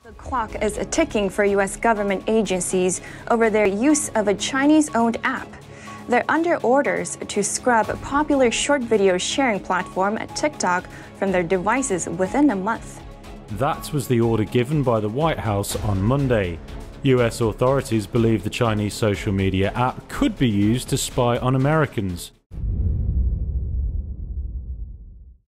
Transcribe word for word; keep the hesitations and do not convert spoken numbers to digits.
The clock is ticking for U S government agencies over their use of a Chinese-owned app. They're under orders to scrub popular short video sharing platform TikTok from their devices within a month. That was the order given by the White House on Monday. U S authorities believe the Chinese social media app could be used to spy on Americans.